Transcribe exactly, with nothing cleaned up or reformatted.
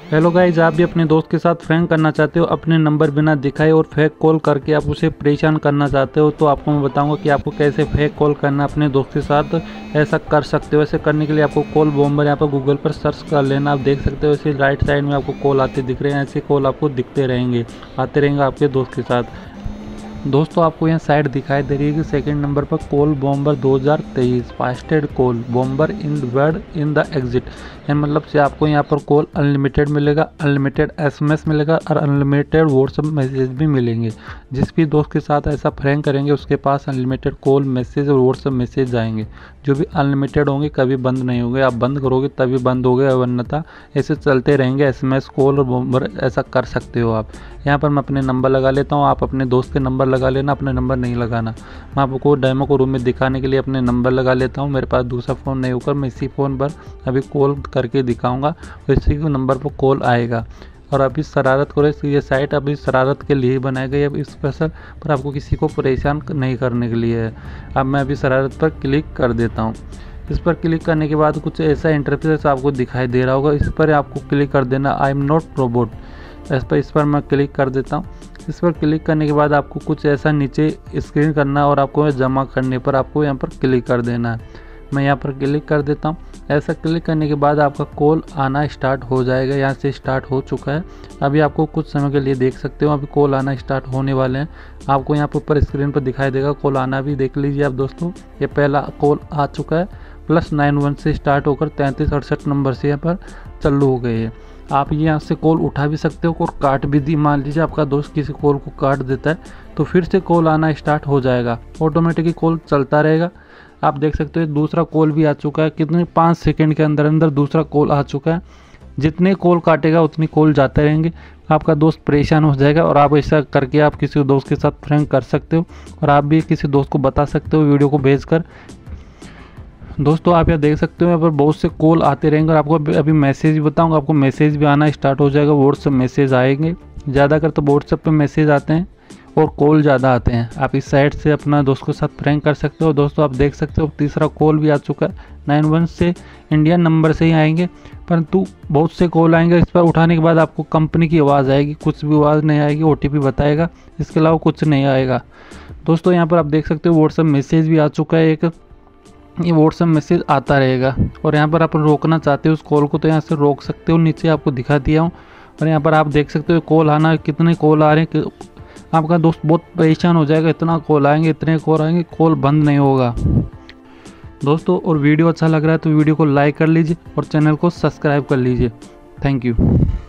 Hello guys, आप भी अपने दोस्त के साथ प्रैंक करना चाहते हो, अपने नंबर बिना दिखाए और फेक कॉल करके आप उसे परेशान करना चाहते हो, तो आपको मैं बताऊंगा कि आपको कैसे फेक कॉल करना अपने दोस्त के साथ ऐसा कर सकते हो। ऐसे करने के लिए आपको कॉल बॉम्बर यहाँ पर गूगल पर सर्च कर लेना। आप देख सकते हो इसे राइट साइड में आपको कॉल आते दिख रहे हैं। ऐसे कॉल आपको दिखते रहेंगे, आते रहेंगे आपके दोस्त के साथ। दोस्तों आपको यहाँ साइड दिखाई दे रही है कि सेकंड नंबर पर कॉल बॉम्बर दो हज़ार तेईस fastest call bomber in world in the exit, यानी मतलब से आपको यहाँ पर कॉल अनलिमिटेड मिलेगा, अनलिमिटेड एसएमएस मिलेगा और अनलिमिटेड व्हाट्सएप मैसेज भी मिलेंगे। जिस भी दोस्त के साथ ऐसा प्रैंक करेंगे उसके पास अनलिमिटेड कॉल मैसेज और व्हाट्सएप मैसेज आएंगे, जो भी अनलिमिटेड होंगे, कभी बंद नहीं होंगे। आप बंद करोगे तभी बंद होंगे, वरना ऐसे चलते रहेंगे। एसएमएस कॉल और बॉम्बर ऐसा कर सकते हो आप। यहाँ पर मैं अपने नंबर लगा लेता हूँ, आप अपने दोस्त के नंबर लगा लेना, अपने नंबर नहीं लगाना। मैं आपको डेमो को रूम में दिखाने के लिए अपने नंबर लगा लेता हूँ। मेरे पास दूसरा फ़ोन नहीं होकर मैं इसी फ़ोन पर अभी कॉल करके दिखाऊंगा, और इसी के नंबर पर कॉल आएगा। और अभी शरारत करो, ये साइट अभी शरारत के लिए ही बनाई गई है स्पेशल, पर आपको किसी को परेशान नहीं करने के लिए है। अब मैं अभी शरारत पर क्लिक कर देता हूँ। इस पर क्लिक करने के बाद कुछ ऐसा इंटरफेस आपको दिखाई दे रहा होगा, इस पर आपको क्लिक कर देना। आई एम नॉट रोबोट, इस पर इस पर मैं क्लिक कर देता हूँ। इस पर क्लिक करने के बाद आपको कुछ ऐसा नीचे स्क्रीन करना है और आपको जमा करने पर आपको यहाँ पर क्लिक कर देना है। मैं यहाँ पर क्लिक कर देता हूँ। ऐसा क्लिक करने के बाद आपका कॉल आना स्टार्ट हो जाएगा। यहाँ से स्टार्ट हो चुका है। अभी आपको कुछ समय के लिए देख सकते हो, अभी कॉल आना स्टार्ट होने वाले हैं। आपको यहाँ पर ऊपर स्क्रीन पर दिखाई देगा कॉल आना भी, देख लीजिए आप दोस्तों। ये पहला कॉल आ चुका है, प्लस नाइन वन से स्टार्ट होकर तैंतीस अड़सठ नंबर से यहाँ पर चालू हो गए हैं। आप यहाँ से कॉल उठा भी सकते हो और काट भी दी। मान लीजिए आपका दोस्त किसी कॉल को काट देता है तो फिर से कॉल आना स्टार्ट हो जाएगा, ऑटोमेटिकली कॉल चलता रहेगा। आप देख सकते हो दूसरा कॉल भी आ चुका है, कितने पाँच सेकंड के अंदर अंदर दूसरा कॉल आ चुका है। जितने कॉल काटेगा उतनी कॉल जाते रहेंगे, आपका दोस्त परेशान हो जाएगा। और आप ऐसा करके आप किसी दोस्त के साथ प्रैंक कर सकते हो, और आप भी किसी दोस्त को बता सकते हो वीडियो को भेजकर। दोस्तों आप यहाँ देख सकते हो, यहाँ पर बहुत से कॉल आते रहेंगे और आपको अभी मैसेज भी बताऊंगा, आपको मैसेज भी आना स्टार्ट हो जाएगा। व्हाट्सएप मैसेज आएंगे, ज़्यादातर तो व्हाट्सएप पे मैसेज आते हैं और कॉल ज़्यादा आते हैं। आप इस साइट से अपना दोस्त के साथ प्रैंक कर सकते हो। दोस्तों आप देख सकते हो तीसरा कॉल भी आ चुका है, नाइन वन से इंडियन नंबर से ही आएंगे, परंतु बहुत से कॉल आएंगे। इस पर उठाने के बाद आपको कंपनी की आवाज़ आएगी, कुछ भी आवाज़ नहीं आएगी, ओ टी पी बताएगा, इसके अलावा कुछ नहीं आएगा। दोस्तों यहाँ पर आप देख सकते हो व्हाट्सएप मैसेज भी आ चुका है एक, ये व्हाट्सएप मैसेज आता रहेगा। और यहाँ पर आप रोकना चाहते हो उस कॉल को तो यहाँ से रोक सकते हो, नीचे आपको दिखा दिया हूँ। और यहाँ पर आप देख सकते हो कॉल आना, कितने कॉल आ रहे हैं। आपका दोस्त बहुत परेशान हो जाएगा, इतना कॉल आएंगे, इतने कॉल आएंगे, कॉल बंद नहीं होगा। दोस्तों और वीडियो अच्छा लग रहा है तो वीडियो को लाइक कर लीजिए और चैनल को सब्सक्राइब कर लीजिए। Thank you.